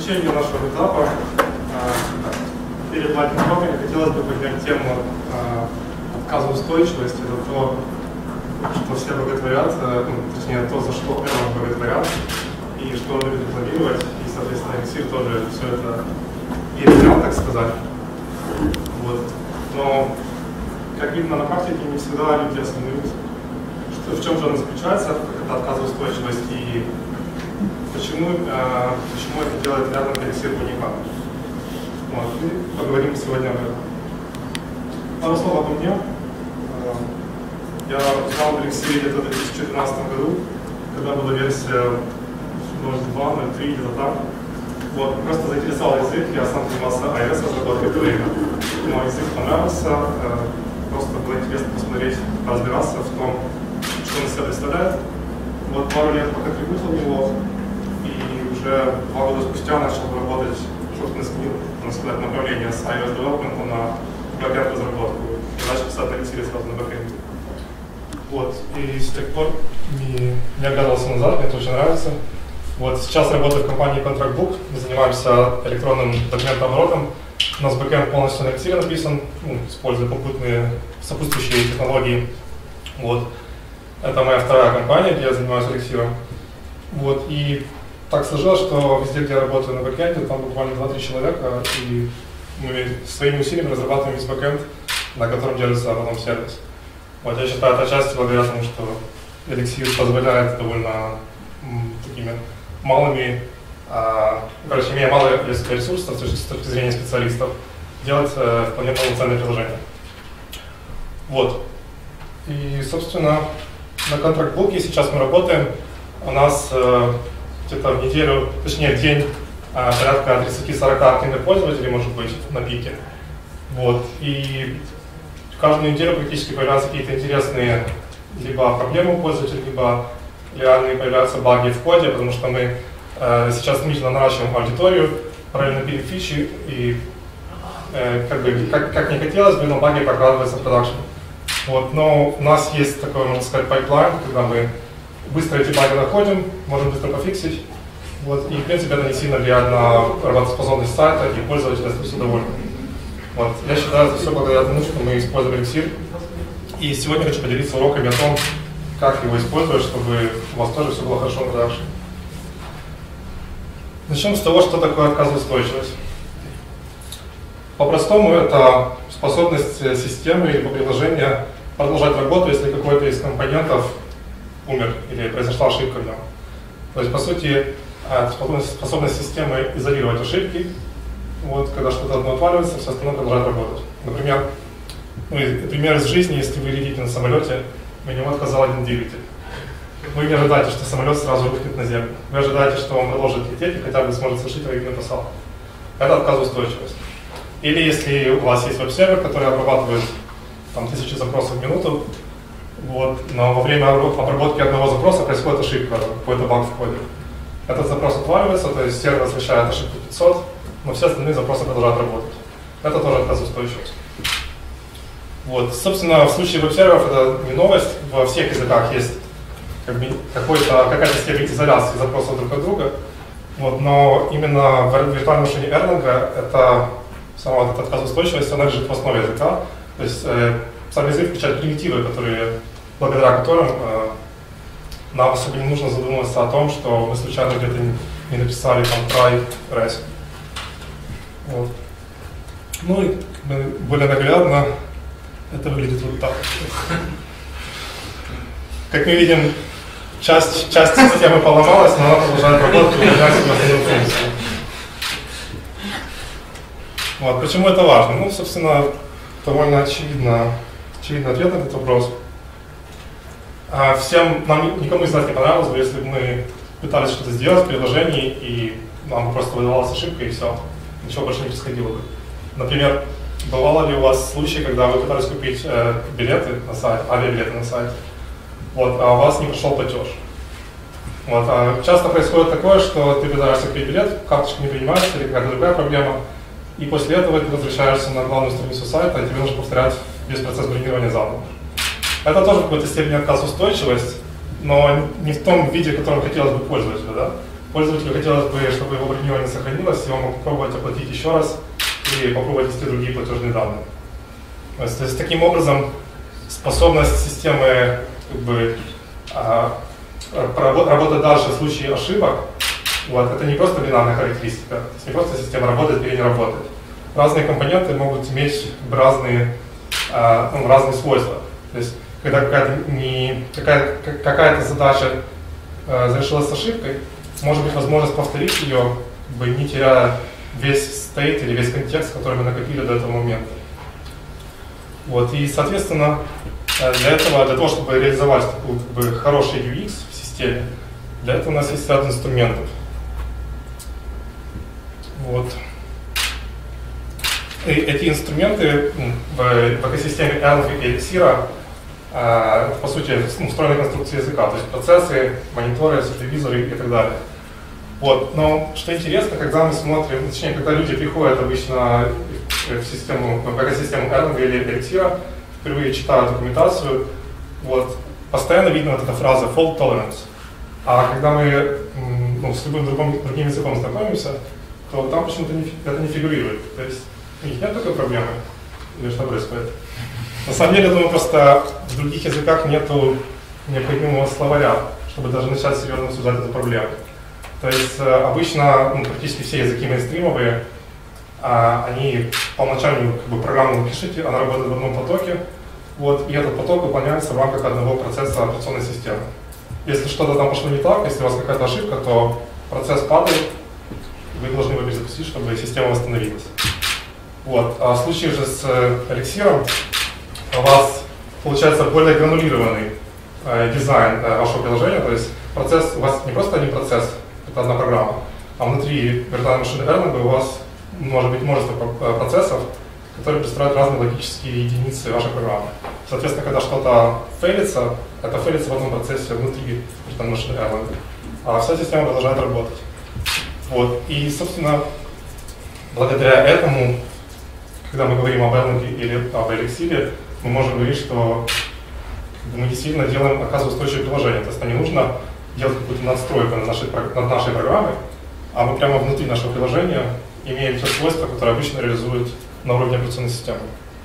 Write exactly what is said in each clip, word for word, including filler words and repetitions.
заключение нашего этапа перед лайтинг-токами хотелось бы поднять тему отказоустойчивости. Это то, что все боготворят, ну, точнее то, за что Эрман боготворят, и что он любит рекламировать, и, соответственно, эликсир тоже все это перенял, так сказать. Вот. Но, как видно на практике, не всегда люди осознают, что, в чем же она заключается, эта отказоустойчивость, и почему, э, почему это делает рядом эликсир уникальным. Вот. И поговорим сегодня об этом. Пару слов обо мне. Я узнал в эликсире где-то в две тысячи четырнадцатом году, когда была версия ноль два, ноль три, где-то так. Вот, просто заинтересовал язык, я сам занимался ай эс разработкой Blade. Но язык понравился, э, просто было интересно посмотреть, разбираться в том, что он из себя представляет. Вот пару лет поконтрибутил в него, и уже два года спустя начал работать, собственно, сменил, можно сказать, направление с ай о эс development на бэкэнд разработку. И начал писать на эликсире сразу на бэкэнде. Вот, и с тех пор не, не оглядывался назад, мне это очень нравится. Вот, сейчас работаю в компании ContractBook, мы занимаемся электронным документооборотом. У нас бэкэнд полностью на эликсире написан, ну, используя попутные сопутствующие технологии. Вот. Это моя вторая компания, где я занимаюсь эликсиром. Вот, и так сложилось, что везде, где я работаю на бэкэнде, там буквально два-три человека, и мы своими усилиями разрабатываем весь бэкэнд, на котором держится потом сервис. Вот, я считаю, это отчасти благодаря тому, что эликсир позволяет довольно м, такими малыми, а, короче, имея мало ресурсов с точки зрения специалистов, делать э, вполне полноценное приложение. Вот. И, собственно, на ContractBook сейчас мы работаем. У нас э, где-то в неделю, точнее в день, э, порядка тридцать-сорок активных пользователей может быть на пике. Вот. И каждую неделю практически появляются какие-то интересные либо проблемы у пользователей, либо реальные появляются баги в коде, потому что мы э, сейчас стремительно наращиваем аудиторию, параллельно пилим фичи, и э, как, бы, как, как не хотелось бы, но баги прокладываются в продакшн. Вот, но у нас есть такой, можно сказать, пайплайн, когда мы быстро эти баги находим, можем быстро пофиксить. Вот, и, в принципе, это не сильно влияет на работоспособность сайта, и пользователи остаются довольны. Вот, я считаю, это все благодаря тому, что мы используем эликсир. И сегодня хочу поделиться уроками о том, как его использовать, чтобы у вас тоже все было хорошо на продакшне. Начнем с того, что такое отказоустойчивость. По-простому, это способность системы или приложения продолжать работу, если какой-то из компонентов умер или произошла ошибка в нем. То есть, по сути, способность, способность системы изолировать ошибки. Вот, когда что-то одно отваливается, все остальное продолжает работать. Например, ну, пример из жизни, если вы летите на самолете, у него отказал один двигатель. Вы не ожидаете, что самолет сразу рухнет на землю. Вы ожидаете, что он продолжит лететь и хотя бы сможет совершить аварийную посадку. Это отказоустойчивость. Или если у вас есть веб-сервер, который обрабатывает там, тысячи запросов в минуту, вот, но во время обработки одного запроса происходит ошибка, какой-то баг в коде. Этот запрос отваливается, то есть сервер возвращает ошибку пятьсот, но все остальные запросы продолжают работать. Это тоже отказоустойчивость. Вот. Собственно, в случае веб-серверов это не новость. Во всех языках есть как бы, какая-то степень изоляции запросов друг от друга. Вот. Но именно в виртуальном решении Erlang это сама вот эта отказоустойчивость, она лежит в основе языка. То есть э, сам язык включает примитивы, которые, благодаря которым э, нам особо не нужно задумываться о том, что мы случайно где-то не, не написали там try res. Вот. Ну и более наглядно это выглядит вот так. Как мы видим, часть, часть системы поломалась, но она продолжает работать и выполнять свою основную функцию. Вот. Почему это важно? Ну, собственно, довольно очевидно, очевидный ответ на этот вопрос. А всем, нам никому из нас не понравилось бы, если бы мы пытались что-то сделать в приложении, и нам просто выдавалась ошибка, и все. Ничего больше не происходило бы. Например, бывало ли у вас случаи, когда вы пытались купить э, билеты на сайт, авиабилеты на сайт, вот, а у вас не прошел платеж? Вот, а часто происходит такое, что ты пытаешься купить билет, карточка не принимается или какая-то другая проблема, и после этого ты возвращаешься на главную страницу сайта, и тебе нужно повторять весь процесс бронирования заново. Это тоже в какой-то степени отказоустойчивость, но не в том виде, которым хотелось бы пользователю, да? пользователю хотелось бы, чтобы его бронирование сохранилось, и он мог попробовать оплатить еще раз или попробовать ввести другие платежные данные. То есть, то есть таким образом способность системы как бы, а, работать дальше в случае ошибок, вот, это не просто бинарная характеристика, то есть не просто система работает или не работает. Разные компоненты могут иметь разные, а, ну, разные свойства. То есть когда какая-то, не, какая, какая-то задача а, завершилась с ошибкой, может быть возможность повторить ее, как бы, не теряя весь стейт или весь контекст, который мы накопили до этого момента. Вот, и, соответственно, для этого, для того, чтобы реализовать такой, как бы, хороший ю экс в системе, для этого у нас есть ряд инструментов. Вот. И эти инструменты в, в экосистеме Elm и Elixir, э, по сути, ну, встроенные конструкции языка, то есть процессы, мониторы, супервизоры и так далее. Вот. Но что интересно, когда мы смотрим, точнее, когда люди приходят обычно в систему, в экосистему Elm или Elixir, впервые читают документацию, вот, постоянно видно вот эта фраза fault tolerance. А когда мы, ну, с любым другим, другим языком знакомимся, то там почему-то не, это не фигурирует. То есть у них нет такой проблемы? Или что происходит? На самом деле, я думаю, просто в других языках нету необходимого словаря, чтобы даже начать серьезно обсуждать эту проблему. То есть обычно, ну, практически все языки мейнстримовые, а, они по умолчанию, как бы, программу вы пишете, она работает в одном потоке, вот, и этот поток выполняется в рамках одного процесса операционной системы. Если что-то там пошло не так, если у вас какая-то ошибка, то процесс падает, вы должны его перезапустить, чтобы система восстановилась. Вот. А в случае же с Elixir у вас получается более гранулированный э, дизайн э, вашего приложения, то есть процесс, у вас не просто один процесс, это одна программа, а внутри виртуальной машины Erlang у вас может быть множество процессов, которые представляют разные логические единицы вашей программы. Соответственно, когда что-то фейлится, это фейлится в одном процессе внутри виртуальной машины Erlang, а вся система продолжает работать. Вот. И, собственно, благодаря этому, когда мы говорим об Erlang или об Elixir, мы можем говорить, что мы действительно делаем, оказываем устойчивое приложение. То есть нам не нужно делать какую-то надстройку над нашей, над нашей программой, а мы прямо внутри нашего приложения имеем те свойства, которые обычно реализуют на уровне операционной системы.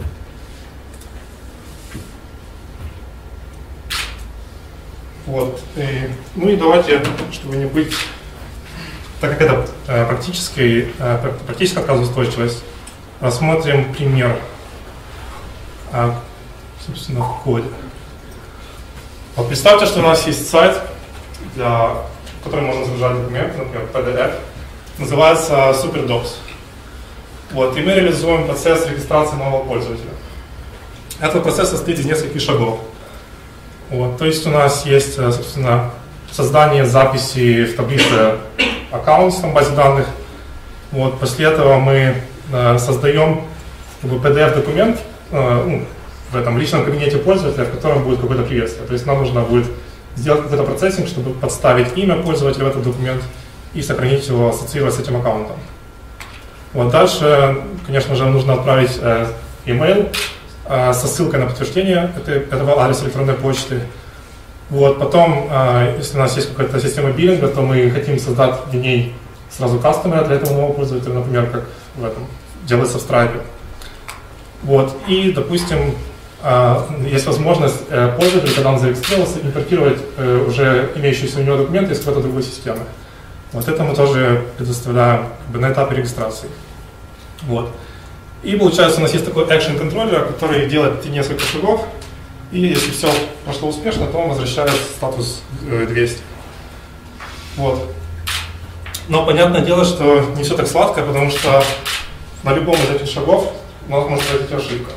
Вот. И, ну и давайте, чтобы не быть, так как это э, практическая, э, практическая отказоустойчивость, рассмотрим пример, э, собственно, в коде. Вот представьте, что у нас есть сайт, для, в котором можно загружать документы, например, пи ди эф, называется SuperDocs. Вот, и мы реализуем процесс регистрации нового пользователя. Этот процесс состоит из нескольких шагов. Вот, то есть у нас есть, собственно, создание записи в таблице аккаунт в базе данных. Вот, после этого мы э, создаем как бы, пи ди эф-документ э, ну, в этом личном кабинете пользователя, в котором будет какое-то приветствие. То есть нам нужно будет сделать какой-то процессинг, чтобы подставить имя пользователя в этот документ и сохранить его, ассоциировать с этим аккаунтом. Вот, дальше, конечно же, нужно отправить э, email э, со ссылкой на подтверждение этой, этого адреса электронной почты. Вот, потом, э, если у нас есть какая-то система биллинга, то мы хотим создать в ней сразу кастомера для этого нового пользователя, например, как в этом делается в Stripe. Вот, и, допустим, э, есть возможность э, пользователя, когда он зарегистрировался, импортировать э, уже имеющиеся у него документы из какой-то другой системы. Вот это мы тоже предоставляем как бы, на этапе регистрации. Вот. И получается у нас есть такой action контроллер, который делает несколько шагов, и если все прошло успешно, то он возвращает статус двести. Вот. Но понятное дело, что не все так сладко, потому что на любом из этих шагов у нас может произойти ошибка.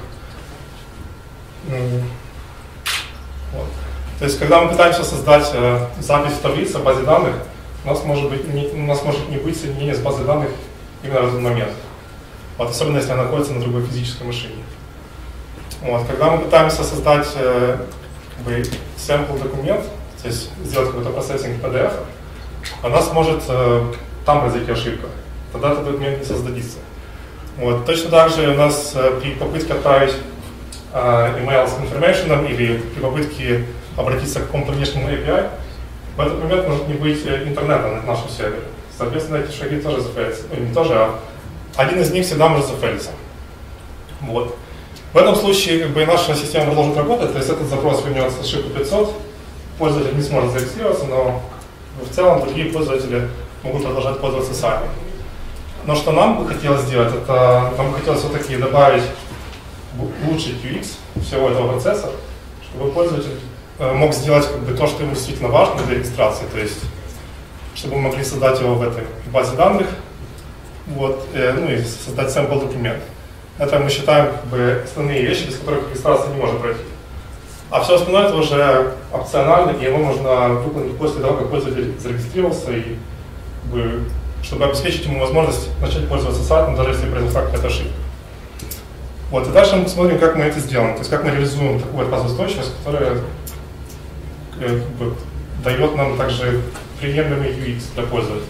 Вот. То есть когда мы пытаемся создать э, запись в таблице в базе данных, У нас, может быть, не, у нас может не быть соединения с базой данных именно в этот момент. Вот, особенно если она находится на другой физической машине. Вот, когда мы пытаемся создать э, как бы, sample документ, то есть сделать какой-то процессинг пи ди эф, у нас может э, там произойти ошибка. Тогда этот документ не создадится. Вот, точно так же у нас э, при попытке отправить э, email с confirmation или при попытке обратиться к какому-то внешнему эй пи ай, в этот момент может не быть интернета на нашем сервере. Соответственно, эти шаги тоже зафейлятся. Ну, не тоже, а один из них всегда может зафейлиться. Вот. В этом случае как бы, наша система продолжит работать, то есть этот запрос вернется с ошибкой пятьсот, пользователь не сможет зарегистрироваться, но в целом другие пользователи могут продолжать пользоваться сами. Но что нам бы хотелось сделать, это нам бы хотелось все-таки добавить, улучшить ю экс всего этого процесса, чтобы пользователь э, мог сделать как бы, то, что ему действительно важно для регистрации, то есть чтобы мы могли создать его в этой базе данных, вот, э, ну и создать сэмпл документ. Это мы считаем как бы, основные вещи, без которых регистрация не может пройти. А все остальное это уже опционально, и его можно выполнить после того, как пользователь зарегистрировался, и, как бы, чтобы обеспечить ему возможность начать пользоваться сайтом, даже если произошла какая-то ошибка. Вот, и дальше мы посмотрим, как мы это сделаем, то есть как мы реализуем такую базоустойчивость, которая как бы, дает нам также приемлемый ю экс для пользователя.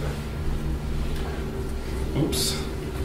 Упс.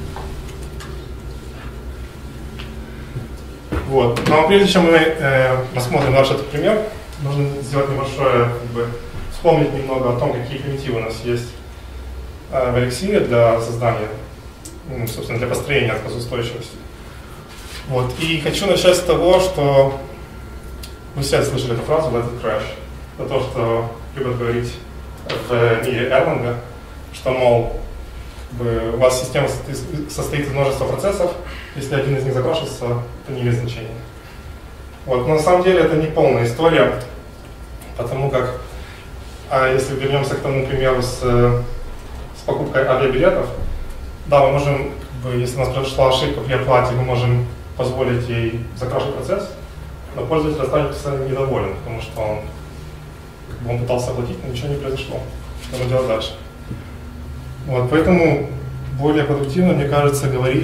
Вот. Но прежде чем мы э, рассмотрим наш этот пример, нужно сделать небольшое, как бы, вспомнить немного о том, какие примитивы у нас есть э, в Elixir для создания, ну, собственно, для построения отказоустойчивости. Вот. И хочу начать с того, что вы все слышали эту фразу «let it crash». Это то, что любят говорить в мире Erlang, что, мол, у вас система состоит из множества процессов, если один из них закрашится, это не имеет значения. Вот. Но на самом деле это не полная история, потому как, а если вернемся к тому примеру с, с покупкой авиабилетов, да, мы можем, как бы, если у нас произошла ошибка при оплате, мы можем позволить ей закрашивать процесс, но пользователь останется недоволен, потому что он, как бы, он пытался оплатить, но ничего не произошло. Что ему делать дальше? Вот, поэтому более продуктивно, мне кажется, говорить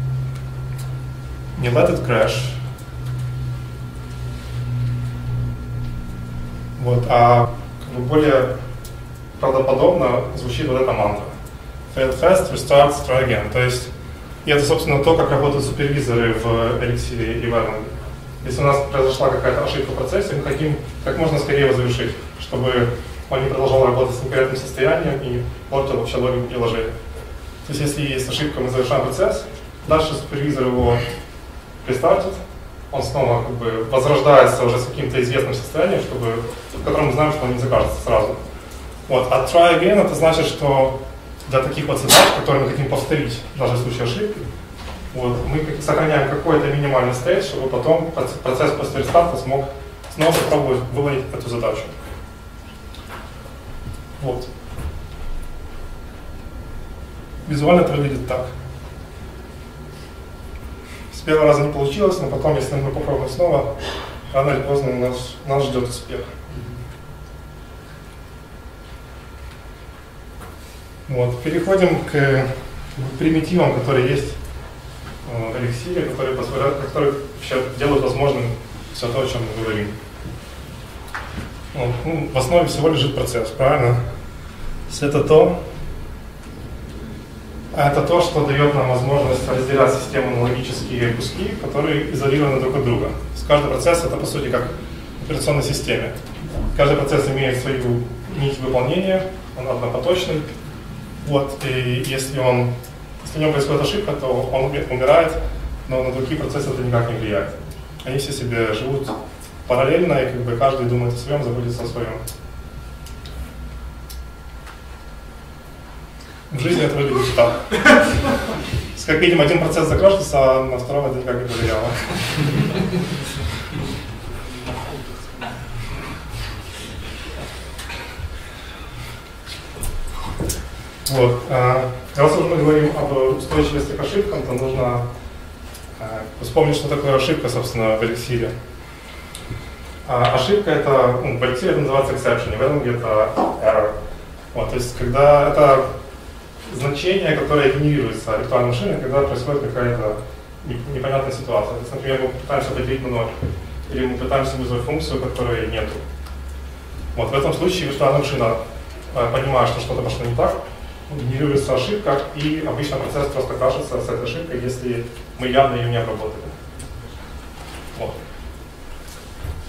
не let it crash, вот, а как бы более правдоподобно звучит вот эта мантра. Fail fast, restart, try again. То есть, и это, собственно, то, как работают супервизоры в Elixir и в Erlang. Если у нас произошла какая-то ошибка в процессе, мы хотим как можно скорее его завершить, чтобы он не продолжал работать с некорректным состоянием и портил вообще логику приложения. То есть, если есть ошибка, мы завершаем процесс, дальше супервизор его рестартит, он снова как бы возрождается уже с каким-то известным состоянием, чтобы, в котором мы знаем, что он не закажется сразу. Вот. А try again это значит, что для таких вот задач, которые мы хотим повторить, даже в случае ошибки, вот, мы сохраняем какой-то минимальный стейт, чтобы потом процесс после рестарта смог снова попробовать выполнить эту задачу. Вот. Визуально это выглядит так. С первого раза не получилось, но потом, если мы попробуем снова, рано или поздно нас, нас ждет успех. Вот. Переходим к, к примитивам, которые есть в Elixir, которые, позволяют, которые делают возможным все то, о чем мы говорим. Вот. Ну, в основе всего лежит процесс, правильно? Это то, это то, что дает нам возможность разделять систему на логические куски, которые изолированы друг от друга. То есть каждый процесс это по сути как в операционной системе. Каждый процесс имеет свою нить выполнения, он однопоточный. Вот, и если, он, если в нем происходит ошибка, то он умирает, но на другие процессы это никак не влияет. Они все себе живут параллельно, и как бы каждый думает о своем, заботится о своем. В жизни это выглядит так. Как видим, один процесс закрашился, а на втором это никак не повлияло. Вот. Раз уж мы говорим об устойчивости к ошибкам, то нужно вспомнить, что такое ошибка, собственно, в Elixir. Ошибка это, ну, в Elixir это называется exception, в этом это error. Вот, то есть, когда это значение, которое генерируется виртуальной машиной, когда происходит какая-то непонятная ситуация. То есть, например, мы пытаемся поделить на ноль, или мы пытаемся вызвать функцию, которой нету. Вот, в этом случае виртуальная машина, понимая, что что-то пошло не так, генерируется ошибка, и обычно процесс просто крашится с этой ошибкой, если мы явно ее не обработали. Вот.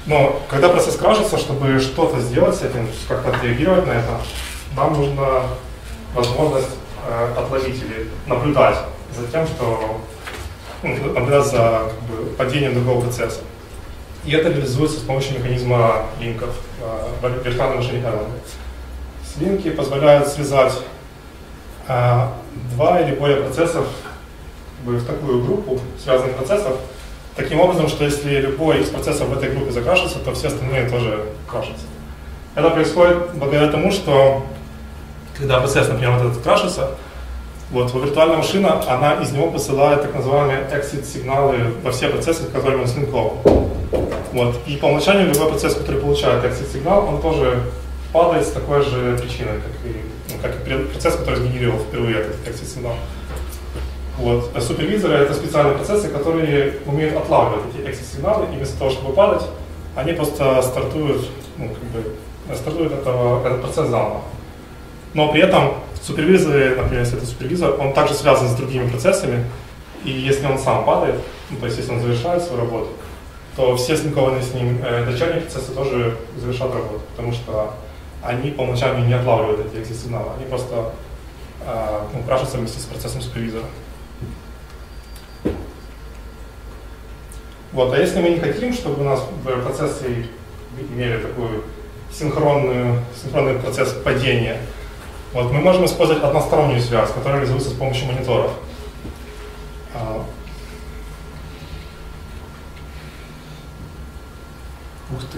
Но когда процесс крашится, чтобы что-то сделать с этим, как-то отреагировать на это, нам нужна возможность э, отловить или наблюдать за тем, что ну, наблюдать за как бы, падением другого процесса. И это реализуется с помощью механизма линков э, в виртуальной машине Erlang. Линки позволяют связать э, два или более процессов как бы, в такую группу связанных процессов, таким образом, что если любой из процессов в этой группе закрашится, то все остальные тоже крашатся. Это происходит благодаря тому, что когда процесс, например, вот этот крашится, вот, виртуальная машина, она из него посылает так называемые exit-сигналы во все процессы, которые он слинкован. Вот. И по умолчанию любой процесс, который получает exit-сигнал, он тоже падает с такой же причиной, как и, ну, как и процесс, который сгенерировал впервые этот exit-сигнал. Вот. А супервизоры — это специальные процессы, которые умеют отлавливать эти exit-сигналы, и вместо того, чтобы падать, они просто стартуют, ну, как бы, стартуют этого, этот процесс заново. Но при этом супервизоры, например, если это супервизор, он также связан с другими процессами, и если он сам падает, ну, то есть если он завершает свою работу, то все слинкованные с ним э, дочерние процессы тоже завершат работу, потому что они по умолчанию не отлавливают эти exit-сигналы, они просто э, ну, крашатся вместе с процессом супервизора. Вот, а если мы не хотим, чтобы у нас процессы имели такую синхронную, синхронный процесс падения, вот, мы можем использовать одностороннюю связь, которая реализуется с помощью мониторов. Ух ты!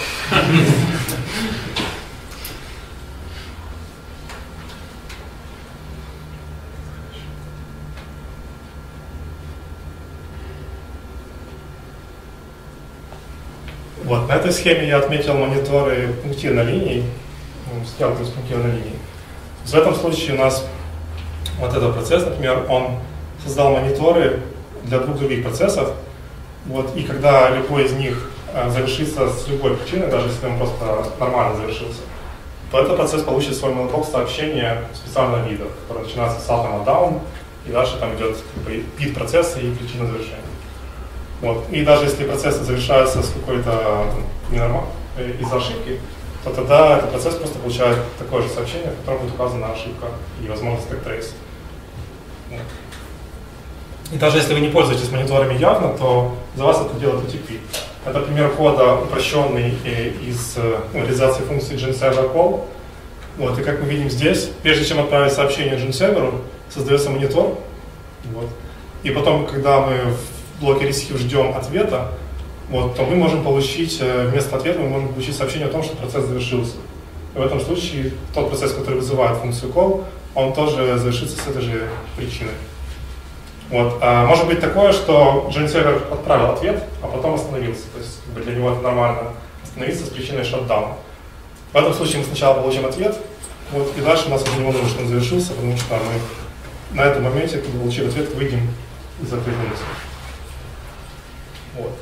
Вот, на этой схеме я отметил мониторы пунктирной линии, стрелки с пунктирной линией. В этом случае у нас вот этот процесс, например, он создал мониторы для двух других процессов, вот, и когда любой из них э, завершится с любой причиной, даже если он просто нормально завершился, то этот процесс получит свой mailbox сообщения специального вида, который начинается с атома down, и дальше там идет как бы, вид процесса и причина завершения. Вот. И даже если процессы завершаются с какой-то ненормальной, из-за ошибки, то тогда этот процесс просто получает такое же сообщение, в котором будет указана ошибка и возможность backtrace. Вот. И даже если вы не пользуетесь мониторами явно, то за вас это делает о ти пи. Это пример кода, упрощенный из ну, реализации функции JNServer call. Вот. И как мы видим здесь, прежде чем отправить сообщение JNServer, создается монитор. Вот. И потом, когда мы в блоке receive ждем ответа, вот, то мы можем получить, вместо ответа мы можем получить сообщение о том, что процесс завершился. И в этом случае тот процесс, который вызывает функцию call, он тоже завершится с этой же причиной. Вот. А может быть такое, что JNServer отправил ответ, а потом остановился. То есть как бы, для него это нормально остановиться с причиной shutdown. В этом случае мы сначала получим ответ, вот, и дальше у нас уже не важно, что он завершился, потому что мы на этом моменте, когда получили ответ, выйдем из этой функции. Вот.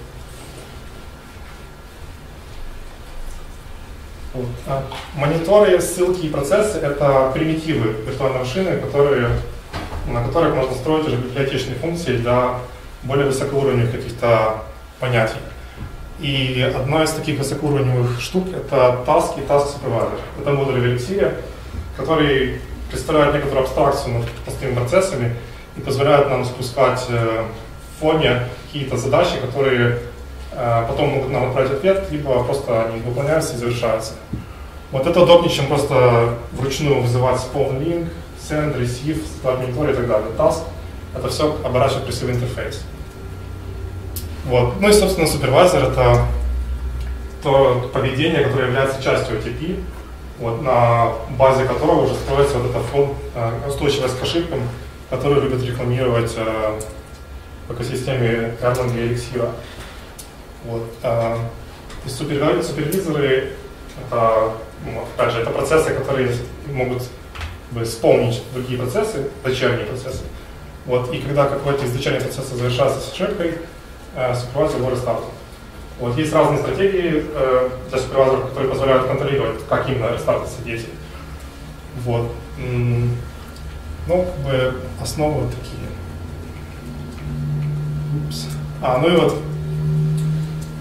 Вот. А мониторы, ссылки и процессы — это примитивы виртуальной машины, которые, на которых можно строить уже библиотечные функции для более высокоуровневых каких-то понятий. И одна из таких высокоуровневых штук — это Task и Task Supervisor. Это модуль в Elixir, который представляет некоторую абстракцию над простыми процессами и позволяет нам запускать в фоне какие-то задачи, которые э, потом могут нам отправить ответ, либо просто они выполняются и завершаются. Вот это удобнее, чем просто вручную вызывать spawn link, send, receive, start monitor и так далее. Task — это все оборачивает красивый интерфейс. Вот. Ну и, собственно, супервайзер — это то поведение, которое является частью о ти пи, вот, на базе которого уже строится вот эта фон, э, устойчивость к ошибкам, которую любят рекламировать э, в экосистеме Erlang и Elixir. Вот. Э, и супервизоры — это, ну, опять же, это процессы, которые могут бы, исполнить другие процессы, дочерние процессы. Вот. И когда какой-то из дочерних процессов завершается с ошибкой, э, супервайзер его рестартит. Вот. Есть разные стратегии э, для супервайзеров, которые позволяют контролировать, как именно рестартятся действия. Вот. М-м, ну, как бы основы вот такие. Упс. А, ну и вот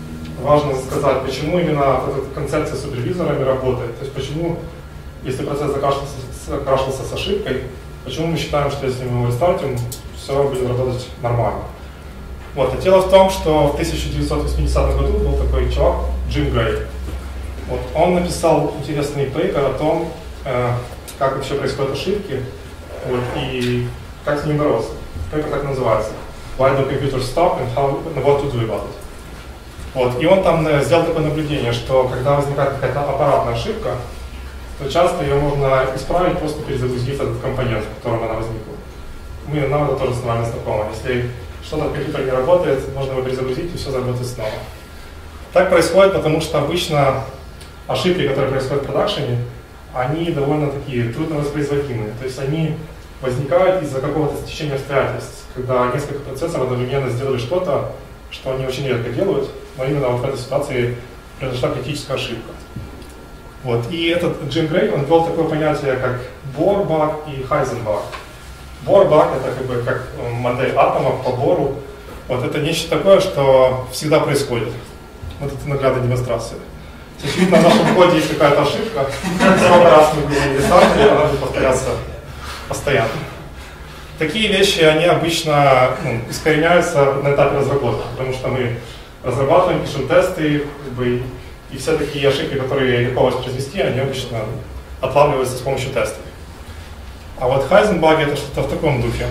важно сказать, почему именно эта концепция с супервизорами работает. То есть почему, если процесс закашлялся, закашлялся с ошибкой, почему мы считаем, что если мы его рестартим, все будет работать нормально. Вот. И дело в том, что в тысяча девятьсот восьмидесятом году был такой чувак, Джим Грей. Вот. Он написал интересный пейпер о том, э, как вообще происходят ошибки, вот, и как с ними бороться. Пейпер так называется. Why do computers stop and how, what to do about it. Вот. И он там э, сделал такое наблюдение, что когда возникает какая-то аппаратная ошибка, то часто ее можно исправить, просто перезагрузив этот компонент, в котором она возникла. Мы, нам это тоже с нами знакомо. Если что-то в компьютере не работает, можно его перезагрузить и все заработает снова. Так происходит, потому что обычно ошибки, которые происходят в продакшене, они довольно такие трудно воспроизводимые. То есть они возникают из-за какого-то стечения обстоятельств, когда несколько процессоров одновременно сделали что-то, что они очень редко делают, но именно вот в этой ситуации произошла критическая ошибка. Вот. И этот Джим Грей, он ввел такое понятие, как Bohr-баг и Heisenberg. Bohr-баг — это как бы как модель атомов по Бору. Вот это нечто такое, что всегда происходит. Вот это наглядная демонстрация. Очевидно, в нашем коде есть какая-то ошибка. Сколько раз мы говорили рестартили, она будет повторяться постоянно. Такие вещи, они обычно ну, искореняются на этапе разработки, потому что мы разрабатываем, пишем тесты, как бы, и все такие ошибки, которые легко воспроизвести, они обычно отлавливаются с помощью тестов. А вот Heisenberg — это что-то в таком духе.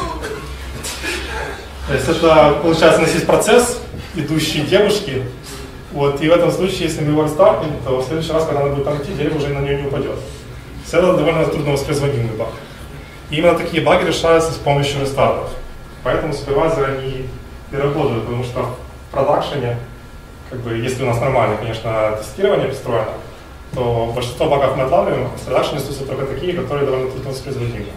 То есть это, получается, у нас есть процесс, идущий девушки, вот, и в этом случае, если мы его рестартим, то в следующий раз, когда она будет там идти, дерево уже на нее не упадет. Это довольно трудно воспроизводимый баг. И именно такие баги решаются с помощью рестартов. Поэтому супервайзеры они не работают, потому что в продакшене, как бы, если у нас нормально, конечно, тестирование построено, то большинство багов мы отлавливаем, а в продакшене остаются только такие, которые довольно трудно воспроизводимы.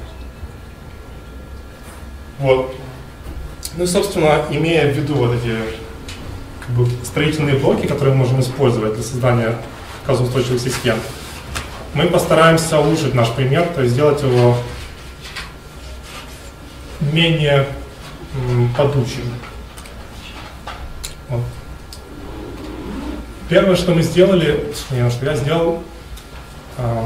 Вот. Ну и, собственно, имея в виду вот эти как бы, строительные блоки, которые мы можем использовать для создания отказоустойчивых систем, мы постараемся улучшить наш пример, то есть сделать его менее м, подучим. Вот. Первое, что мы сделали, не, что я сделал, э,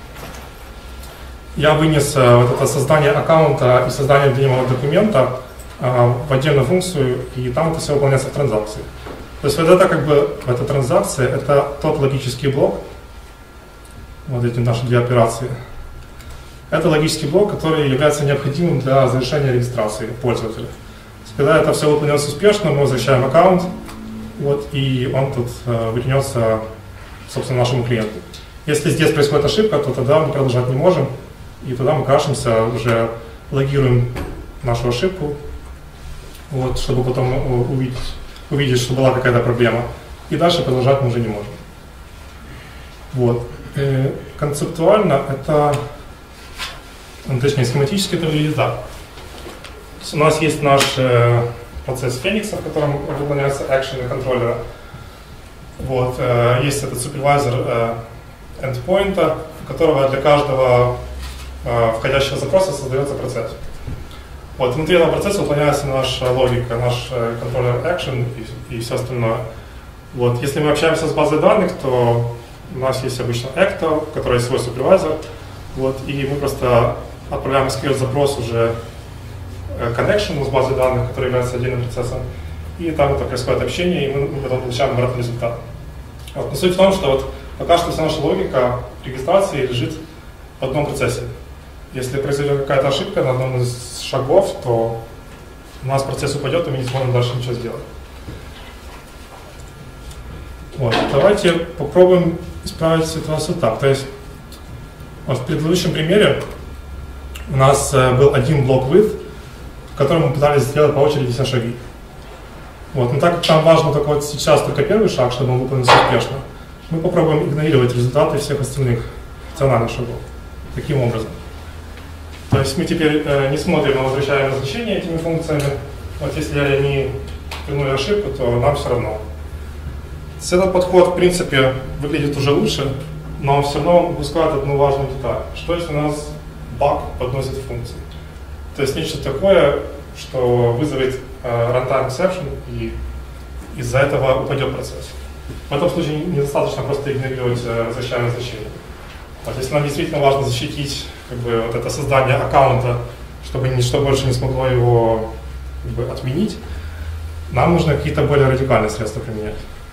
я вынес э, вот это создание аккаунта и создание обвинимого документа э, в отдельную функцию, и там это все выполняется в транзакции. То есть вот это как бы, эта транзакция, это тот логический блок, вот эти наши две операции. Это логический блок, который является необходимым для завершения регистрации пользователя. Когда это все выполняется успешно, мы возвращаем аккаунт, вот, и он тут э, вернется, собственно, нашему клиенту. Если здесь происходит ошибка, то тогда мы продолжать не можем, и тогда мы крашимся, уже логируем нашу ошибку, вот, чтобы потом увидеть, увидеть, что была какая-то проблема, и дальше продолжать мы уже не можем. Вот. И концептуально это, точнее, схематически это выглядит так. У нас есть наш э, процесс Феникса, в котором выполняются экшены контроллера. Вот, э, есть этот супервайзер э, endpoint, у которого для каждого э, входящего запроса создается процесс. Вот, внутри этого процесса выполняется наша логика, наш э, контроллер action и, и все остальное. Вот, если мы общаемся с базой данных, то у нас есть обычно Ecto, в которой есть свой супервайзер. Вот, и мы просто отправляем эс кью эль-запрос уже connection с базой данных, который является отдельным процессом, и там это происходит общение, и мы, мы потом получаем обратный результат. Вот. Но суть в том, что вот пока что вся наша логика регистрации лежит в одном процессе. Если произойдет какая-то ошибка на одном из шагов, то у нас процесс упадет, и мы не сможем дальше ничего сделать. Вот. Давайте попробуем исправить ситуацию так. То есть вот в предыдущем примере у нас э, был один блок with, в котором мы пытались сделать по очереди все шаги. Вот. Но так как там важно только вот сейчас только первый шаг, чтобы он выполнился успешно, мы попробуем игнорировать результаты всех остальных функциональных шагов. Таким образом. То есть мы теперь э, не смотрим на возвращаемое значение этими функциями. Вот если они вернули ошибку, то нам все равно. Этот подход, в принципе, выглядит уже лучше, но все равно упускает одну важную деталь. Что если у нас баг подносит функции? То есть нечто такое, что вызовет uh, runtime exception и, из-за этого упадет процесс. В этом случае недостаточно просто игнорировать возвращаемое значение. Вот, если нам действительно важно защитить как бы, вот это создание аккаунта, чтобы ничто больше не смогло его как бы, отменить, нам нужно какие-то более радикальные средства применять.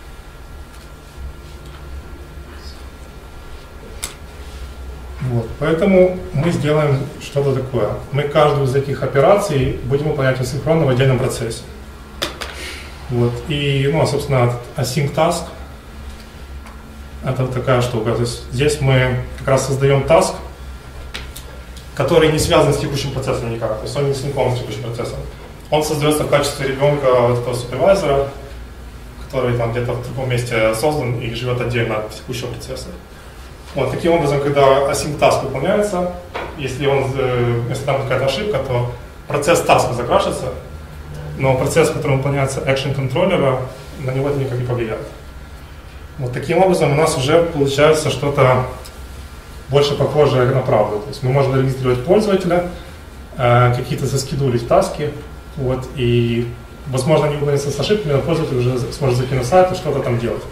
Вот, поэтому мы сделаем что-то такое. Мы каждую из этих операций будем выполнять асинхронно в отдельном процессе. Вот, и, ну, собственно, async task это вот такая штука. То есть здесь мы как раз создаем task, который не связан с текущим процессом никак. То есть он не синхронен с текущим процессом. Он создается в качестве ребенка вот этого супервайзера, который там где-то в другом месте создан и живет отдельно от текущего процесса. Вот, таким образом, когда async task выполняется, если, он, если там какая-то ошибка, то процесс task закрашится, но процесс, который выполняется action контроллера, на него это никак не повлияет. Вот таким образом у нас уже получается что-то больше похожее на правду. То есть мы можем зарегистрировать пользователя, э, какие-то заскидулить таски, вот, и, возможно, они выполняются с ошибками, но пользователь уже сможет зайти на сайт и что-то там делать.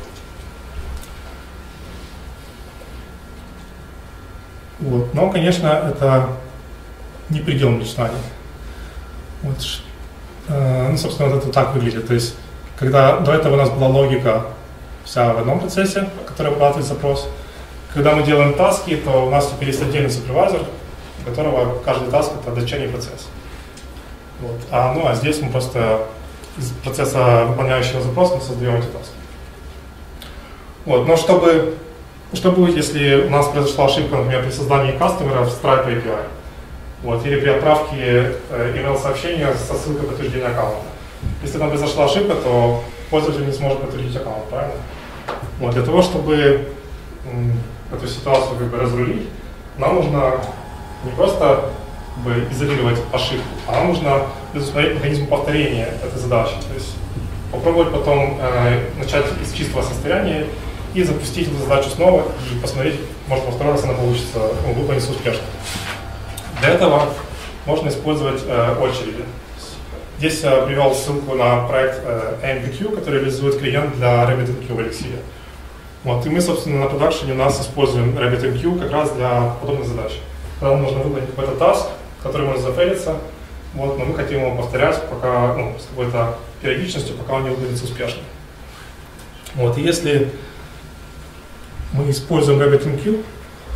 Вот. Но, конечно, это не предел мечтаний. Вот. Э, ну, собственно, вот это так выглядит. То есть, когда до этого у нас была логика вся в одном процессе, который обрабатывает запрос. Когда мы делаем таски, то у нас теперь есть отдельный супервайзер, у которого каждый таск — это дочерний процесс. Вот. А, ну, а здесь мы просто из процесса, выполняющего запрос, мы создаем эти таски. Вот. Но чтобы, что будет, если у нас произошла ошибка, например, при создании кастомера в Stripe эй пи ай, вот, или при отправке э, email-сообщения со ссылкой подтверждения аккаунта? Если там произошла ошибка, то пользователь не сможет подтвердить аккаунт, правильно? Вот, для того, чтобы м, эту ситуацию как бы разрулить, нам нужно не просто как бы, изолировать ошибку, а нам нужно предусмотреть механизм повторения этой задачи. То есть попробовать потом э, начать из чистого состояния и запустить эту задачу снова и посмотреть, может, во второй раз она получится, ну, выполнится успешно. Для этого можно использовать э, очереди. Здесь я привел ссылку на проект э, эй эм ви кью, который реализует клиент для RabbitMQ в Elixir. Вот, и мы, собственно, на продакшене у нас используем RabbitMQ как раз для подобных задач. Когда нам нужно выполнить какой-то таск, который может зафейлиться, вот, но мы хотим его повторять пока, ну, с какой-то периодичностью, пока он не выглядит успешно. Вот, и если мы используем RabbitMQ,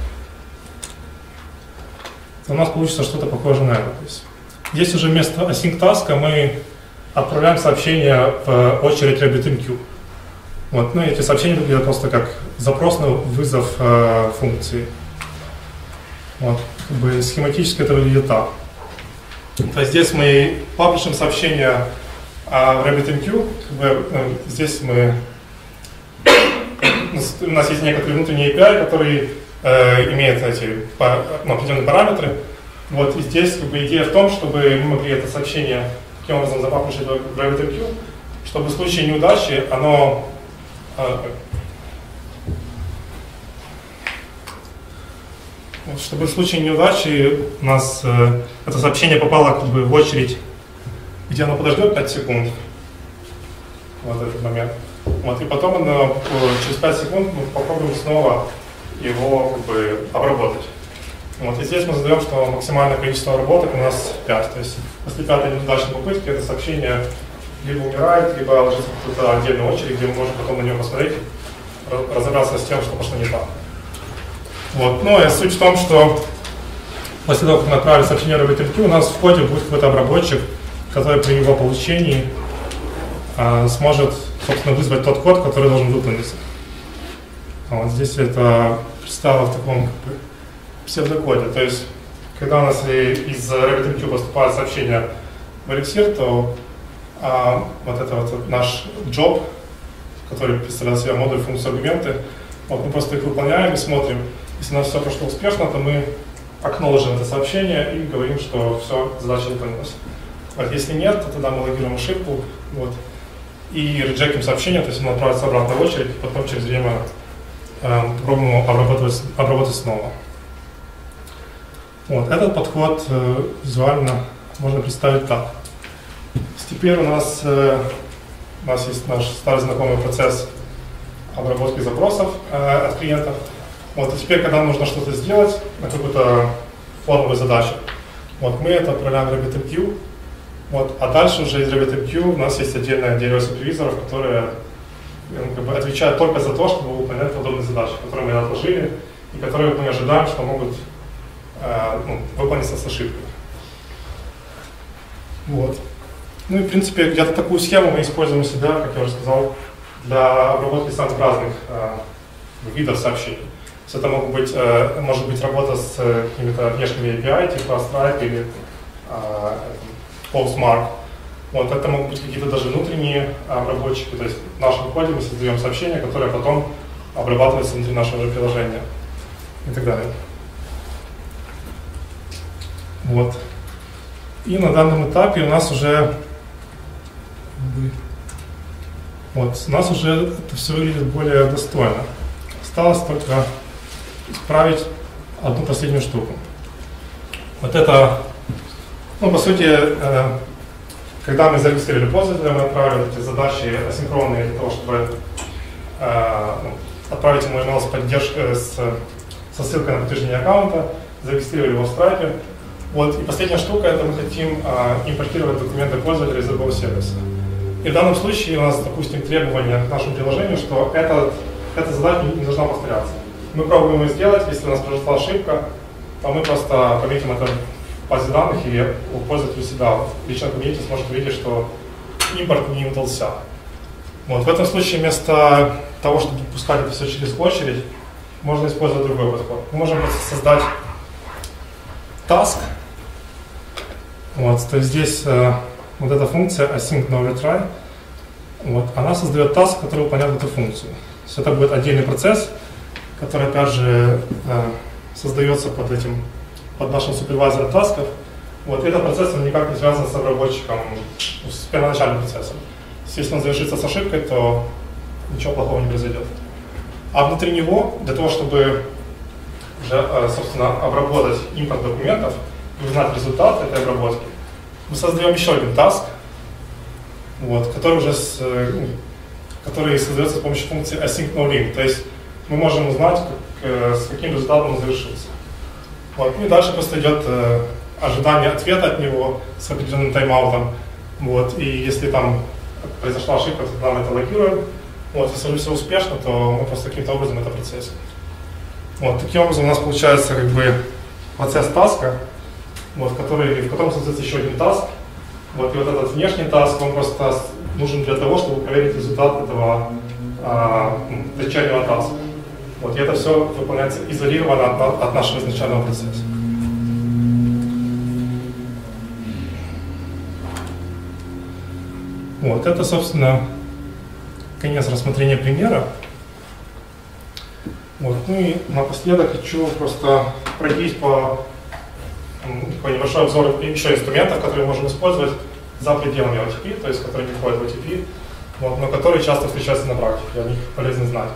то у нас получится что-то похожее на это. То есть здесь уже вместо async task мы отправляем сообщение в очередь RabbitMQ. Вот, ну, эти сообщения выглядят просто как запрос на вызов э, функции. Вот, как бы схематически это выглядит так. То есть здесь мы паблишим сообщение а в RabbitMQ. Как бы, э, здесь мы у нас есть некоторые внутренние эй пи ай, которые э, имеют эти по, ну, определенные параметры. Вот, и здесь как бы, идея в том, чтобы мы могли это сообщение таким образом запаблишить в RabbitMQ, чтобы в случае неудачи оно э, вот, чтобы в случае неудачи у нас э, это сообщение попало как бы, в очередь, где оно подождет пять секунд. Вот этот момент. Вот, и потом оно, через пять секунд мы попробуем снова его как бы, обработать. Вот, и здесь мы задаем, что максимальное количество обработок у нас пять. То есть после пятой неудачной попытки это сообщение либо умирает, либо ложится в какую-то отдельную очередь, где мы можем потом на нее посмотреть, разобраться с тем, что пошло не так. Вот. Ну и суть в том, что после того, как мы отправили сообщение RabbitMQ, у нас в коде будет какой-то обработчик, который при его получении а, сможет, собственно, вызвать тот код, который должен выполниться. А вот здесь это представлено в таком как бы, псевдокоде. То есть, когда у нас из RabbitMQ поступает сообщение в Elixir, то а, вот это вот наш job, который представляет себя модуль, функцию, аргументы, вот мы просто их выполняем и смотрим. Если у нас все прошло успешно, то мы acknowledge это сообщение и говорим, что все, задача выполнилась. Вот, если нет, то тогда мы логируем ошибку вот, и реджектим сообщение, то есть оно отправится обратно в очередь, потом через время э, пробуем обработать, обработать снова. Вот, этот подход э, визуально можно представить так. Теперь у нас э, У нас есть наш старый знакомый процесс обработки запросов э, от клиентов. Вот, и теперь, когда нужно что-то сделать на какую-то формовую задачу, вот, мы это отправляем в RabbitMQ, вот, а дальше уже из RabbitMQ у нас есть отдельное дерево супервизоров, которые ну, как бы, отвечают только за то, чтобы выполнять подобные задачи, которые мы отложили и которые мы ожидаем, что могут э, ну, выполниться с ошибкой. Вот. Ну и в принципе где-то такую схему мы используем у себя, как я уже сказал, для обработки самых разных э, видов сообщений. То есть это могут быть, э, может быть работа с э, какими-то внешними эй пи ай, типа Stripe или э, Postmark. Вот, это могут быть какие-то даже внутренние обработчики. То есть в нашем коде мы создаем сообщения, которые потом обрабатываются внутри нашего же приложения и так далее. Вот. И на данном этапе у нас уже вот, у нас уже это все выглядит более достойно. Осталось только исправить одну последнюю штуку. Вот это, ну, по сути, э, когда мы зарегистрировали пользователя, мы отправили эти задачи асинхронные для того, чтобы э, отправить ему email с поддержкой, с, со ссылкой на подтверждение аккаунта, зарегистрировали его в Stripe. Вот, и последняя штука, это мы хотим э, импортировать документы пользователя из другого сервиса. И в данном случае у нас, допустим, требование к нашему приложению, что этот, эта задача не должна повторяться. Мы пробуем ее сделать, если у нас произошла ошибка, то мы просто пометим это в базе данных, и у пользователя себя в личном кабинете сможет увидеть, что импорт не удался. Вот, в этом случае вместо того, чтобы пускать это все через очередь, можно использовать другой подход. Мы можем просто создать task. Вот, то есть здесь э, вот эта функция async no retry, вот, она создает task, который выполняет эту функцию. То есть это будет отдельный процесс, который опять же э, создается под этим, под нашим супервайзером тасков. Вот, этот процесс он никак не связан с обработчиком, с первоначальным процессом. То есть, если он завершится с ошибкой, то ничего плохого не произойдет. А внутри него, для того, чтобы уже, собственно, обработать импорт документов и узнать результат этой обработки, мы создаем еще один task, вот, который уже с, который создается с помощью функции async no link. То есть мы можем узнать, как, с каким результатом он завершился. Вот, и дальше просто идет э, ожидание ответа от него с определенным тайм-аутом. Вот, и если там произошла ошибка, то нам это логируем. Вот, если все успешно, то мы просто каким-то образом это процессим. Вот, таким образом у нас получается как бы процесс таска, вот, который, в котором создается еще один таск. Вот, и вот этот внешний таск, он просто нужен для того, чтобы проверить результат этого а, дочернего таска. Вот, и это все выполняется изолированно от, от нашего изначального процесса. Вот, это, собственно, конец рассмотрения примера. Вот, ну и напоследок хочу просто пройтись по, по небольшой обзор еще инструментов, которые можем использовать за пределами о ти пи, то есть которые не входят в о ти пи, вот, но которые часто встречаются на практике, о них полезно знать.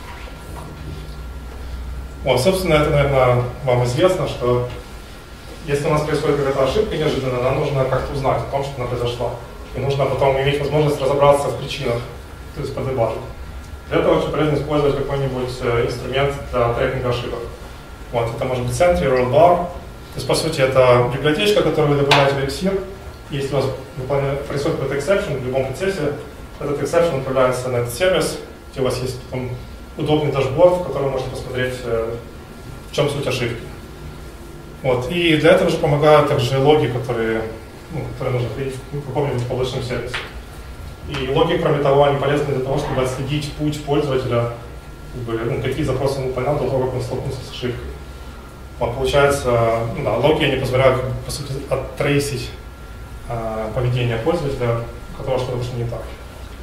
Вот, собственно, это, наверное, вам известно, что если у нас происходит какая-то ошибка неожиданно, нам нужно как-то узнать о том, что она произошла. И нужно потом иметь возможность разобраться в причинах, то есть подебажить. Для этого очень полезно использовать какой-нибудь э, инструмент для трекинга ошибок. Вот, это может быть Sentry, Rollbar. То есть, по сути, это библиотечка, которую вы добавляете в эликсир. Если у вас происходит какой-то exception в любом процессе, этот exception отправляется на этот сервис, где у вас есть потом удобный дашборд, в котором вы можете посмотреть, э, в чем суть ошибки. Вот, и для этого же помогают также логи, которые, ну, которые нужно хранить в каком-нибудь облачном сервисе. И логи, кроме того, они полезны для того, чтобы отследить путь пользователя, как бы, ну, какие запросы он выполнял до того, как он столкнулся с ошибкой. Вот, получается, ну, да, логи они позволяют, по сути, оттрейсить э, поведение пользователя, у которого что-то вышло не так.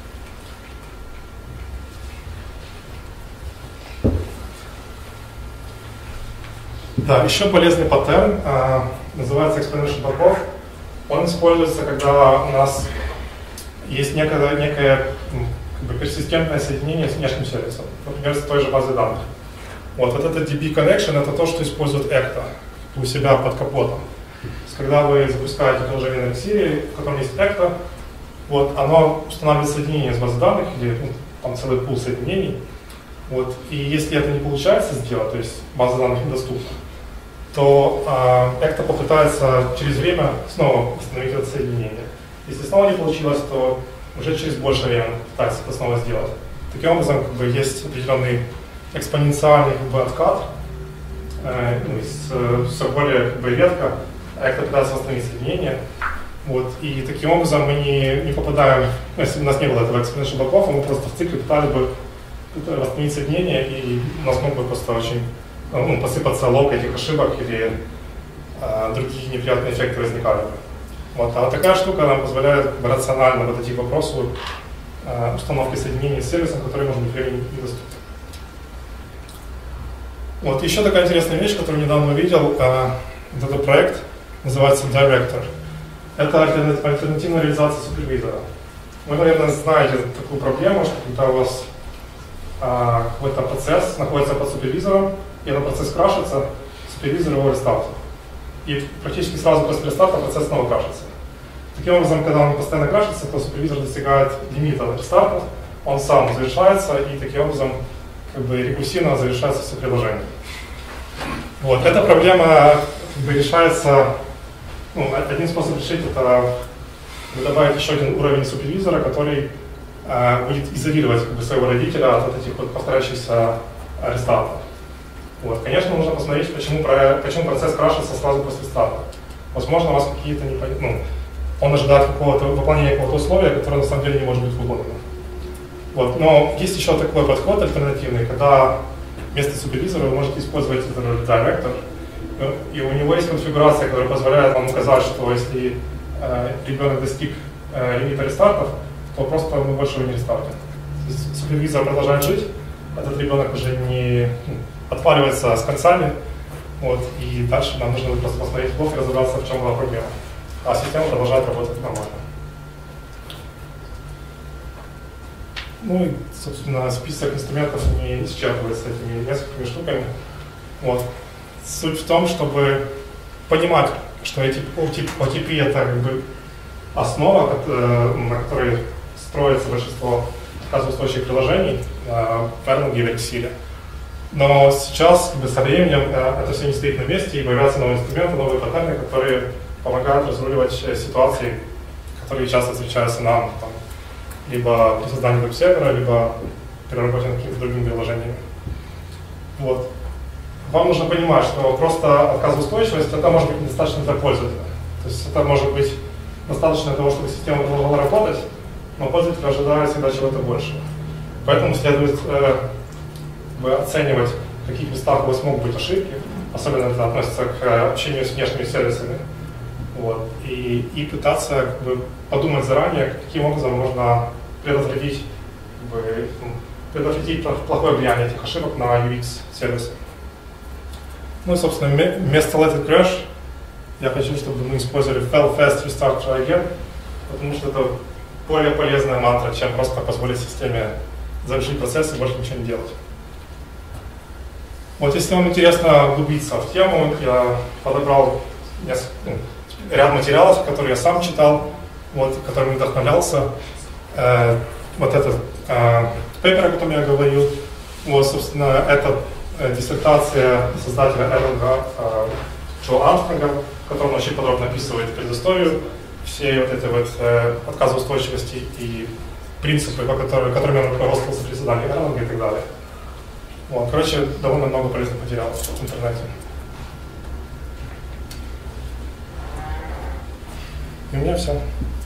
Да, еще полезный паттерн, э, называется exponential backoff. Он используется, когда у нас есть некое, некое как бы, персистентное соединение с внешним сервисом, например, с той же базой данных. Вот, вот это ди би connection это то, что использует Ekta у себя под капотом. То есть, когда вы запускаете приложение на эликсире, в котором есть Ekta, Вот, оно устанавливает соединение с базой данных, или ну, там целый пул соединений. Вот, и если это не получается сделать, то есть база данных недоступна, то э, Экто попытается через время снова установить это соединение. Если снова не получилось, то уже через большее время пытается это снова сделать. Таким образом, как бы, есть определенный экспоненциальный как бы, откат, э, ну, и с, все более как бы, редко Экто пытается восстановить соединение. Вот, и таким образом мы не, не попадаем, ну, если бы у нас не было этого exponential блоков, мы просто в цикле пытались бы восстановить соединение, и у нас мог бы просто очень ну, посыпаться лог этих ошибок или э, другие неприятные эффекты возникали бы. Вот, а вот такая штука нам позволяет как бы, рационально подойти к вопросу э, установки соединений с сервисом, который может быть времени недоступен. Вот, еще такая интересная вещь, которую недавно увидел, э, вот этот проект называется Director. Это альтернативная реализация супервизора. Вы, наверное, знаете такую проблему, что когда у вас а, какой-то процесс находится под супервизором, и этот процесс крашится, супервизор его рестартит. И практически сразу после рестарта процесс снова крашится. Таким образом, когда он постоянно крашится, то супервизор достигает лимита рестарта, он сам завершается, и таким образом как бы, рекурсивно завершается все приложение. Вот. Эта проблема как бы, решается. Ну, один способ решить это добавить еще один уровень супервизора, который э, будет изолировать как бы, своего родителя от, от этих вот повторяющихся рестартов. Вот. Конечно, нужно посмотреть, почему, про, почему процесс крашится сразу после старта. Возможно, у вас какие-то непонятные, ну, он ожидает какого-то выполнения какого-то условия, которое на самом деле не может быть выполнено. Вот. Но есть еще такой подход альтернативный, когда вместо супервизора вы можете использовать этот директор. И у него есть конфигурация, которая позволяет вам указать, что если э, ребенок достиг э, лимита рестартов, то просто мы больше его не рестартим. То есть супервизор продолжает жить, этот ребенок уже не ну, отваливается с концами, вот, и дальше нам нужно просто посмотреть блок и разобраться, в чем была проблема. А система продолжает работать нормально. Ну и, собственно, список инструментов не исчерпывается этими несколькими штуками. Вот. Суть в том, чтобы понимать, что эти о ти пи это как бы основа, на которой строится большинство отказоустойчивых приложений в Erlang и в Elixir. Но сейчас как бы, со временем это все не стоит на месте, и появляются новые инструменты, новые паттерны, которые помогают разруливать ситуации, которые часто встречаются нам, там, либо при создании веб-сервера, либо при работе над какими-то другими приложениями. Вот. Вам нужно понимать, что просто отказоустойчивость это может быть недостаточно для пользователя. То есть это может быть достаточно для того, чтобы система продолжала работать, но пользователь ожидает всегда чего-то большего. Поэтому следует э, оценивать, в каких местах у вас могут быть ошибки, особенно это относится к общению с внешними сервисами. Вот. И, и пытаться как бы, подумать заранее, каким образом можно предотвратить, как бы, предотвратить плохое влияние этих ошибок на ю экс-сервисы. Ну и, собственно, вместо Let it crash я хочу, чтобы мы использовали fail fast, restart, try again, потому что это более полезная мантра, чем просто позволить системе завершить процесс и больше ничего не делать. Вот если вам интересно углубиться в тему, я подобрал несколько, ну, ряд материалов, которые я сам читал, вот, которыми вдохновлялся. Э, вот этот э, пейпер, о котором я говорил, вот, собственно, это диссертация создателя Erlang э, Джо Армстронга, в котором он очень подробно описывает предысторию всей вот этой вот э, отказоустойчивости и принципы, по которым, которыми он руководствовался при создании Erlang и так далее. Вот, короче, довольно много полезных материалов в интернете. И у меня все.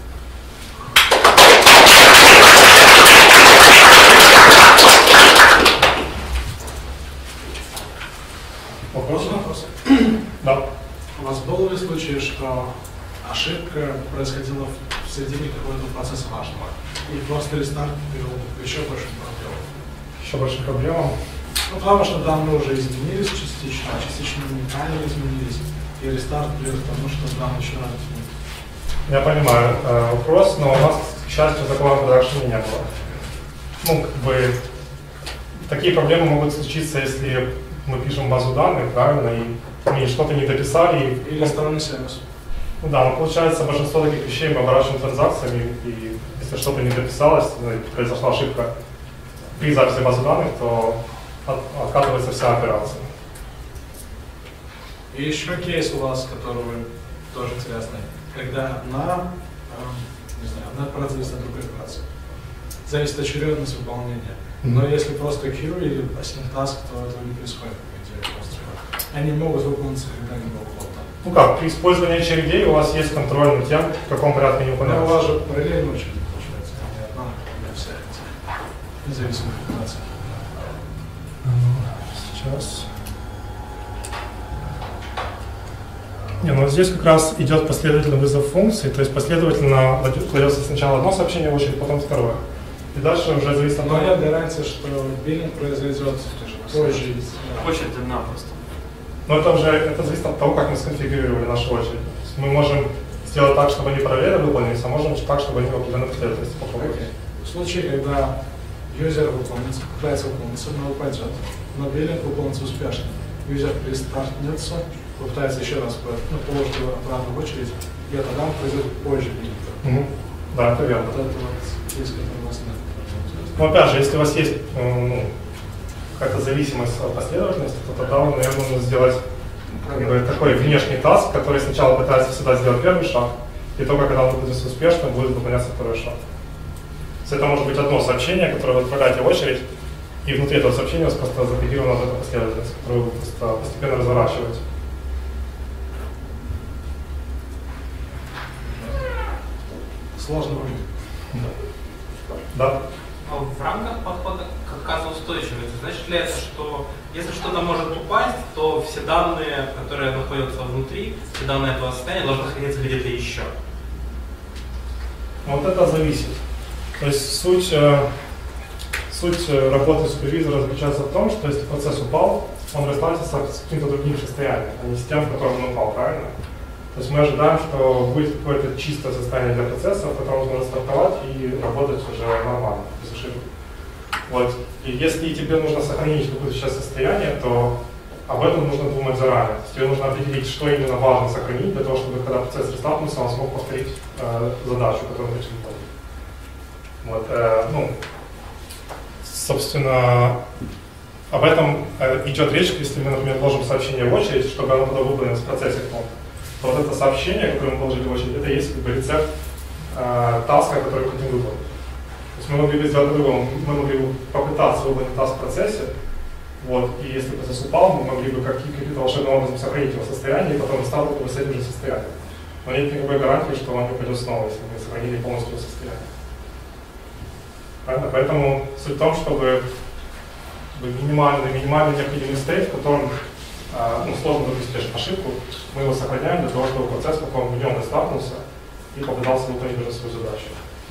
Вопросы? Вопросы? Да. У вас был ли случай, что ошибка происходила в середине какого-то процесса важного, и просто рестарт привел к еще большим проблемам? Еще большим проблемам? Ну, потому что данные уже изменились частично, а частично неправильно изменились, и рестарт привел к тому, что данные еще раз изменились. Я понимаю э, вопрос, но у нас, к счастью, такого продакшена не было. Ну, как бы, такие проблемы могут случиться, если мы пишем базу данных, правильно, и мы что-то не дописали. Или сторонний сервис. Ну да, ну получается, большинство таких вещей мы оборачиваем транзакциями, и если что-то не дописалось, ну, произошла ошибка при записи базы данных, то от, откатывается вся операция. И еще кейс у вас, который тоже интересный, когда одна, э, не знаю, одна операция зависит от другой операции. Зависит очередность выполнения. Но если просто queue или async task, то этого не происходит, по идее, просто. Они могут выполниться когда-нибудь угодно. Ну как, при использовании очередей у вас есть контроль над тем, в каком порядке они выполняются. Но у вас же параллельно очередь получается, а не одна, для вся эти независимых операций. Сейчас. Не, ну здесь как раз идет последовательный вызов функции, то есть последовательно кладется сначала одно сообщение в очередь, потом второе. И дальше уже зависит от того. Но нет гарантии, что биллинг произойдет позже. Очередь одна просто. Но это уже это зависит от того, как мы сконфигурировали нашу очередь. Мы можем сделать так, чтобы они параллельно выполнились, а можем так, чтобы они в определенной последовательности попробовали. В случае, когда юзер выполнится, пытается выполниться, но упадет, но биллинг выполнится успешно. Юзер перестартнется, попытается еще раз ну, положить его обратно в очередь, и это там произойдет позже биллинга. Угу. Да, это верно. Вот это вот кейс, который у вас нет. Но опять же, если у вас есть ну, какая-то зависимость от последовательности, то тогда вам, наверное, нужно сделать как бы, такой внешний таск, который сначала пытается всегда сделать первый шаг, и только когда он выполнится успешно, будет выполняться второй шаг. То есть это может быть одно сообщение, которое вы отправляете в очередь, и внутри этого сообщения у вас просто закодирована вот эта последовательность, которую вы просто постепенно разворачиваете. Сложно будет. Да. В рамках подхода к отказоустойчивости, значит ли это, что если что-то может упасть, то все данные, которые находятся внутри, все данные этого состояния должны находиться где-то еще? Вот это зависит. То есть суть, э, суть работы супервизора заключается в том, что если процесс упал, он растратится с каким-то другим состоянием, а не с тем, в котором он упал, правильно? То есть мы ожидаем, что будет какое-то чистое состояние для процесса, в котором можно стартовать и работать уже нормально, без ошибок. Вот. И если тебе нужно сохранить какое-то сейчас состояние, то об этом нужно думать заранее. То есть тебе нужно определить, что именно важно сохранить, для того, чтобы когда процесс рестартнулся, он смог повторить э, задачу, которую мы хотим выполнить. Вот, э, ну, собственно, об этом э, идет речь, если мы, например, положим сообщение в очередь, чтобы оно было выполнено в процессе каком-то. То вот это сообщение, которое мы положили в очередь, это есть как бы рецепт э, таска, который мы хотим выполнить. То есть мы могли бы сделать по-другому, мы могли бы попытаться выполнить таск в процессе, вот, и если процесс упал, мы могли бы каким-то волшебным образом сохранить его состояние и потом рестартнуть его с этим же состоянием. Но нет никакой гарантии, что он не упадет снова, если мы сохранили полностью его состояние. Правильно? Поэтому суть в том, чтобы минимальный, минимальный необходимый стейт, в котором э, ну, сложно допустить ошибку, мы его сохраняем для того, чтобы процесс потом в нем рестартнулся и попытался выполнить уже свою задачу.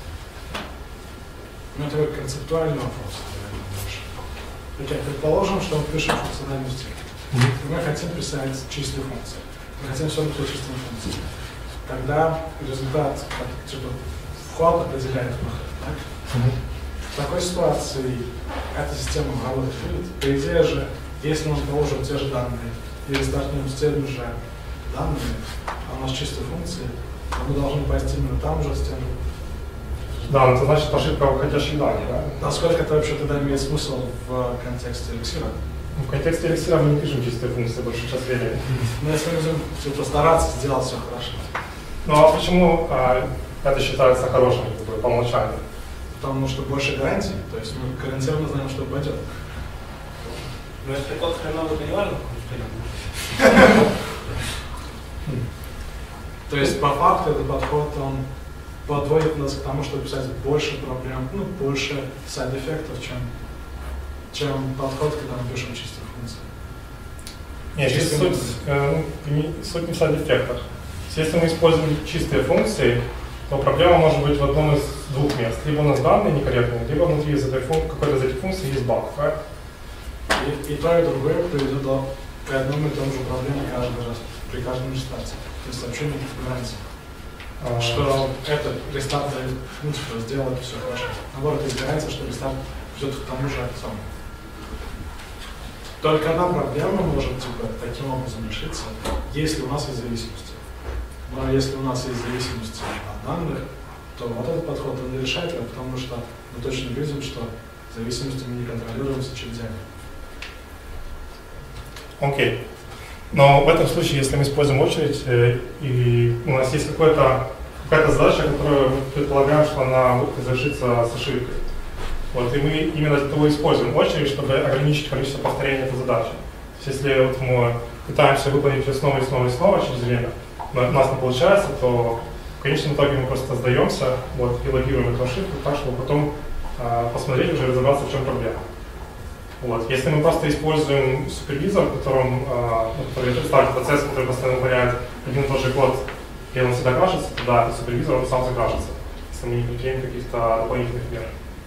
Ну, это как концептуальный вопрос, наверное, больше. Окей, предположим, что мы пишем функциональную степень. Мы хотим писать чистые функции. Мы хотим все написать чистыми функциями. Тогда результат, типа, вход определяет выход, так? В такой ситуации эта система работать будет. По идее же, если мы положим те же данные и рестартнем с теми же данными, а у нас чистые функции, то мы должны пойти именно там же с тем же. Да, но это значит ошибка выходящих данных, да? Насколько это вообще тогда имеет смысл в контексте эликсира? В контексте эликсира мы не пишем чистые функции большую часть времени. Но если мы будем типа, стараться сделать все хорошо. Ну а почему а, это считается хорошим как бы, по умолчанию? Потому что больше гарантий, то есть мы гарантированно знаем, что пойдет. Но если код хреновый, то не важно, какой То есть по факту этот подход, он подводит нас к тому, чтобы писать больше проблем, ну, больше сайд-эффектов, чем, чем подход, когда мы пишем чистые функции. Нет, здесь суть, э, не, суть не в сайд-эффектах. Если мы используем чистые функции, то проблема может быть в одном из двух мест. Либо у нас данные некорректные, либо внутри из этой функции, какой-то из этих функций есть баг. Right? И, и то, и другое приведет до при одном и том же проблеме каждый раз, при каждом рестарте. То есть вообще нет гарантии. А, что это рестарт ну, типа, сделает все хорошо. Наоборот, есть гарантия, что рестарт придет к тому же самому. Только одна проблема может типа, таким образом решиться, если у нас есть зависимости. Но если у нас есть зависимости от данных, то вот этот подход он не решает, потому что мы точно видим, что зависимости мы не контролируем через день. Окей. Okay. Но в этом случае, если мы используем очередь, э, и у нас есть какая-то задача, которую мы предполагаем, что она завершится с ошибкой. Вот, и мы именно для того используем очередь, чтобы ограничить количество повторений этой задачи. То есть, если вот мы пытаемся выполнить ее снова и снова и снова через время, но у нас не получается, то в конечном итоге мы просто сдаемся, вот, и логируем эту ошибку так, чтобы потом э, посмотреть уже и разобраться, в чем проблема. Вот. Если мы просто используем супервизор, в котором, э, ну, который представляет процесс, который постоянно выполняет один и тот же код, и он всегда крашится, то да, этот супервизор он сам закрашится, если мы не предпримем каких-то дополнительных мер.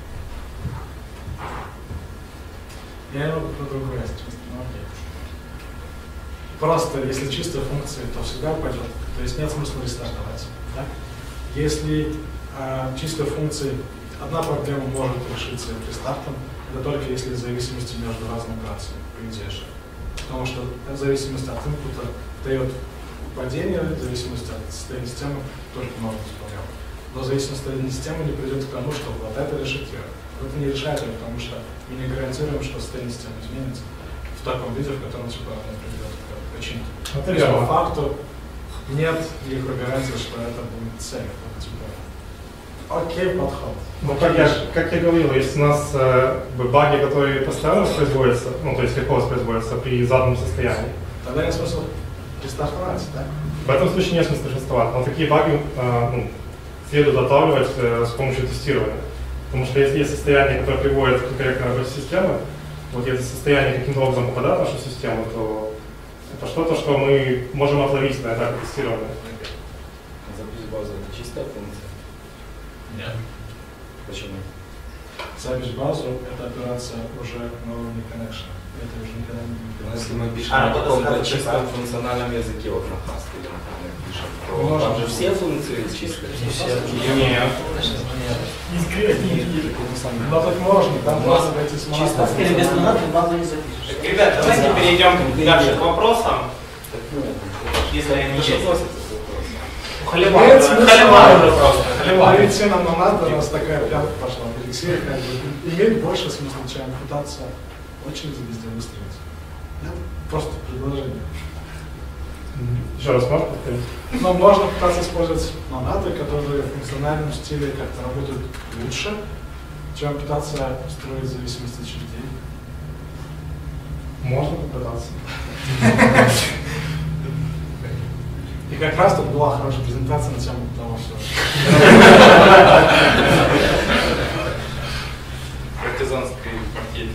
Я его про другое, честно, но окей. Просто, если чистая функция, то всегда упадет. То есть нет смысла рестартовать. Да? Если э, чистой функцией одна проблема может решиться рестартом, это только если зависимости между разными операциями, по идее же. Потому что зависимость от инпута дает падение, зависимость от состояния системы тоже может быть проблема. Но зависимость от состояния системы не придет к тому, что вот это решит ее. Это не решает ее, потому что мы не гарантируем, что состояние системы изменится в таком виде, в котором типа оно приведет к причине. То есть по факту нет никакой гарантии, что это будет цель. Типа, окей, подход. Ну, как я, как я говорил, есть у нас э, баги, которые постоянно воспроизводятся, ну, то есть легко воспроизводятся при заданном состоянии. Тогда нет смысла рестартовать, да? В этом случае нет смысла рестартовать, но такие баги э, ну, следует отлавливать э, с помощью тестирования. Потому что если есть состояние, которое приводит к корректной работе системы, вот если состояние каким-то образом попадает в нашу систему, то это что-то, что мы можем отловить на этапе тестирования. Запись базы — это чистая функция? Нет. Почему? Запись базу — это операция уже на уровне connection. Это уже никогда не будет. Но если мы пишем А, на каком-то это чистом так. функциональном языке, вот на Haskell или на Haskell пишем, то Можно. там же все функции чистые. Нет. Но так можно, там У нас можно найти с чисто монатом. Или без монаты базу не запишешь. Так, ребят, давайте перейдем дальше к вопросам. Если они Это же есть. относится к вопросу. Халява, Имеет смысл, халява да. уже просто. Халява. Перейти нам на надо, у нас такая пятка пошла в Алексея, как бы, имеет больше смысла, чем пытаться очень везде выстроить. Да? Просто предложение. Еще раз можно повторить? Но можно пытаться использовать монады, которые в функциональном стиле как-то работают лучше, чем пытаться строить зависимости через день. Можно попытаться. И как раз тут была хорошая презентация на тему того, что... Партизанский партий.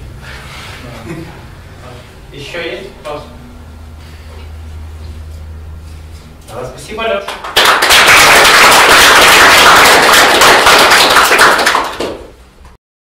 Еще есть вопрос? Спасибо, Леша.